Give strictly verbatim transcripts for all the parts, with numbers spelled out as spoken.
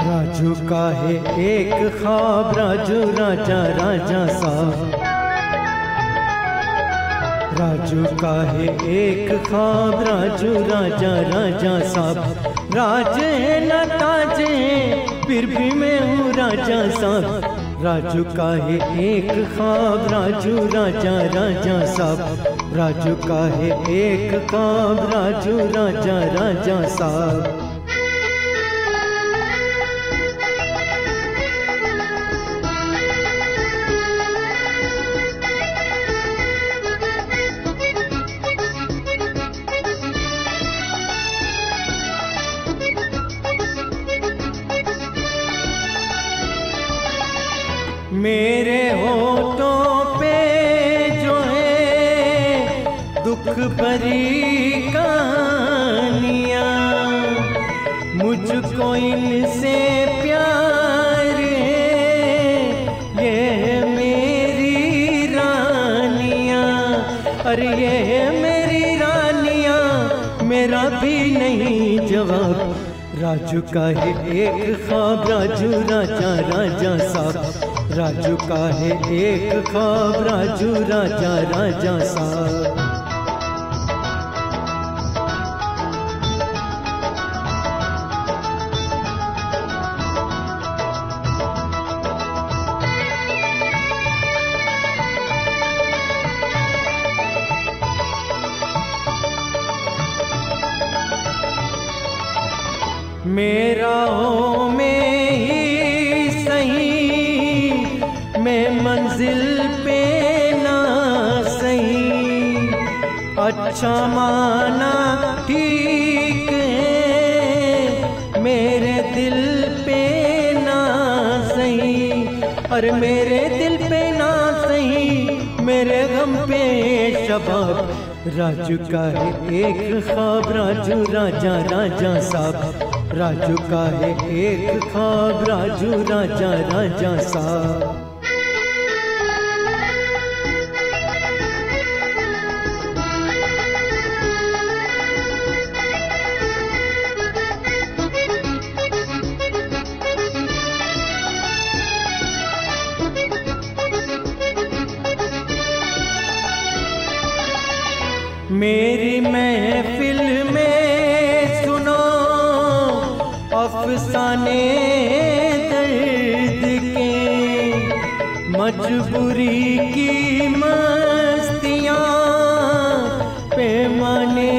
राजू का है एक ख्वाब, राजू राजा राजा साहब। राजू का है एक ख्वाब, राजू राजा राजा साहब। राज है न ताज है फिर भी मैं हूँ राजा साहब। राजू का है एक ख्वाब, राजू राजा राजा साहब। राजू का है एक ख्वाब, राजू राजा राजा साहब। मेरे होठों पे जो है दुख भरी कहानियाँ, मुझको इनसे प्यार है, ये है मेरी रानियाँ। अरे ये है मेरी रानियाँ, मेरा भी नहीं जवाब। राजू का है एक ख्वाब, राजू राजा राजा साहब। राजू का है एक ख्वाब, राजू राजा राजा साहब। मेरा हो में ही सही, मैं मंजिल पे ना सही, अच्छा माना ठीक है, मेरे दिल पे ना सही। अरे मेरे दिल पे ना सही, मेरे गम पे शबाब। राजू का है एक ख्वाब, राजू राजा राजा साहब। राजू का है एक ख्वाब, राजू राजा राजा साहब। मेरी महफिल में सुनो अफसाने दर्द के, मजबूरी की मस्तियाँ पैमाने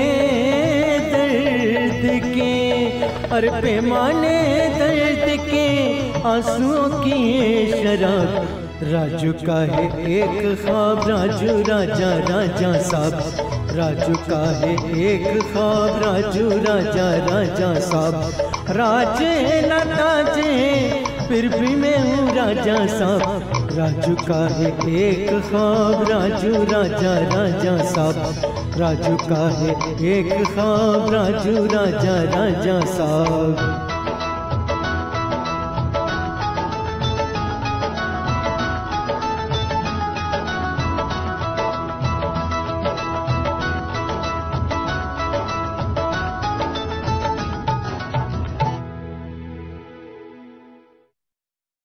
दर्द के। अरे पैमाने दर्द के आंसुओं की शराब। राजू का है एक ख्वाब, राजू राजा राजा साहब। राजू का है एक ख्वाब, राजू राजा राजा साहब। राज है न ताज है फिर भी मैं हूँ राजा साहब। राजू का है एक ख्वाब, राजू राजा राजा साहब। राजू का है एक ख्वाब, राजू राजा राजा साहब।